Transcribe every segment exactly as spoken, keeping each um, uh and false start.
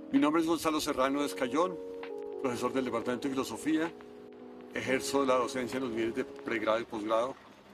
Mi nombre es Gonzalo Serrano Escayón, profesor del Departamento de Filosofía. Ejerzo la docencia en los niveles de pregrado y posgrado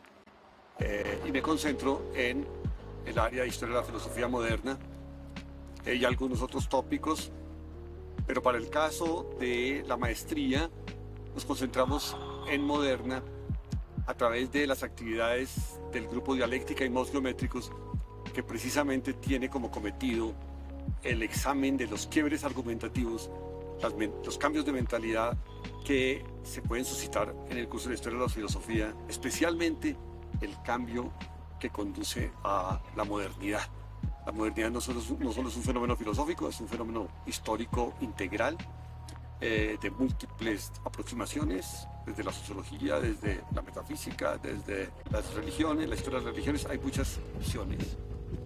eh, y me concentro en el área de Historia de la Filosofía Moderna eh, y algunos otros tópicos, pero para el caso de la maestría nos concentramos en Moderna a través de las actividades del grupo Dialéctica y Modos Geométricos, que precisamente tiene como cometido el examen de los quiebres argumentativos, las, los cambios de mentalidad que se pueden suscitar en el curso de Historia de la Filosofía, especialmente el cambio que conduce a la modernidad. La modernidad no solo es, no solo es un fenómeno filosófico, es un fenómeno histórico integral, eh, de múltiples aproximaciones, desde la sociología, desde la metafísica, desde las religiones, la historia de las religiones. Hay muchas visiones.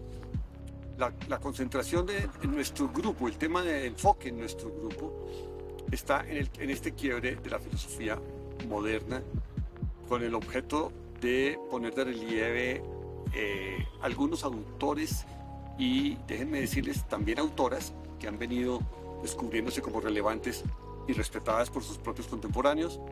La, la concentración de, en nuestro grupo, el tema de enfoque en nuestro grupo, está en, el, en este quiebre de la filosofía moderna, con el objeto de poner de relieve eh, algunos autores y, déjenme decirles, también autoras que han venido descubriéndose como relevantes y respetadas por sus propios contemporáneos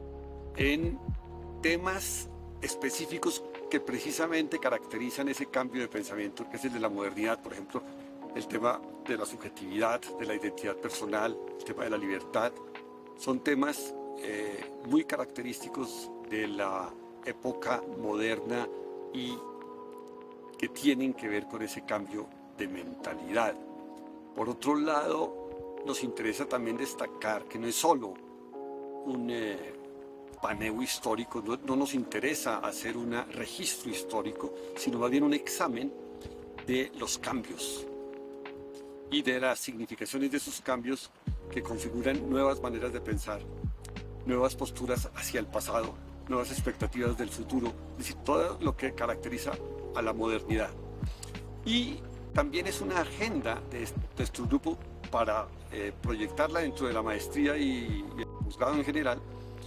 en temas específicos que precisamente caracterizan ese cambio de pensamiento que es el de la modernidad. Por ejemplo, el tema de la subjetividad, de la identidad personal, el tema de la libertad, son temas eh, muy característicos de la época moderna y que tienen que ver con ese cambio de mentalidad. Por otro lado, nos interesa también destacar que no es solo un eh, paneo histórico, no, no nos interesa hacer un registro histórico, sino más bien un examen de los cambios y de las significaciones de esos cambios que configuran nuevas maneras de pensar, nuevas posturas hacia el pasado, nuevas expectativas del futuro, es decir, todo lo que caracteriza a la modernidad. Y también es una agenda de nuestro grupo para eh, proyectarla dentro de la maestría y, y el posgrado en general,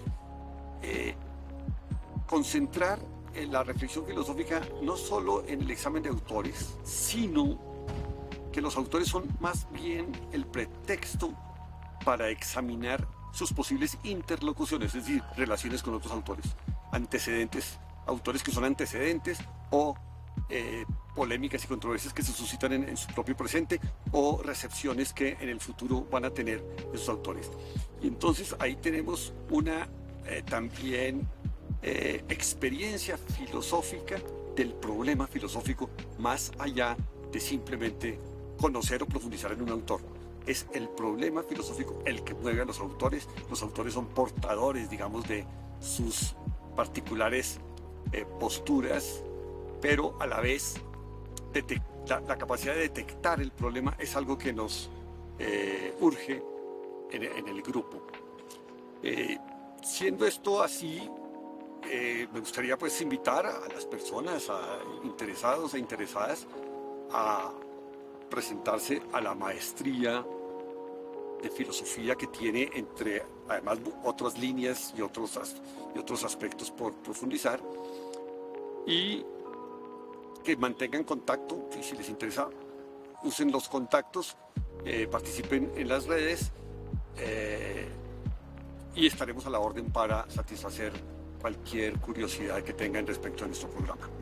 eh, concentrar en la reflexión filosófica no solo en el examen de autores, sino que los autores son más bien el pretexto para examinar sus posibles interlocuciones, es decir, relaciones con otros autores, antecedentes, autores que son antecedentes o eh, polémicas y controversias que se suscitan en, en su propio presente o recepciones que en el futuro van a tener esos autores. Y entonces ahí tenemos una eh, también eh, experiencia filosófica del problema filosófico más allá de simplemente conocer o profundizar en un autor. Es el problema filosófico el que mueve a los autores. Los autores son portadores, digamos, de sus particulares eh, posturas, pero a la vez la, la capacidad de detectar el problema es algo que nos eh, urge en, en el grupo. Eh, siendo esto así, eh, me gustaría pues invitar a las personas a, interesados e interesadas a presentarse a la maestría de filosofía que tiene, entre además otras líneas y otros, y otros aspectos por profundizar, y que mantengan contacto, y si les interesa usen los contactos, eh, participen en las redes eh, y estaremos a la orden para satisfacer cualquier curiosidad que tengan respecto a nuestro programa.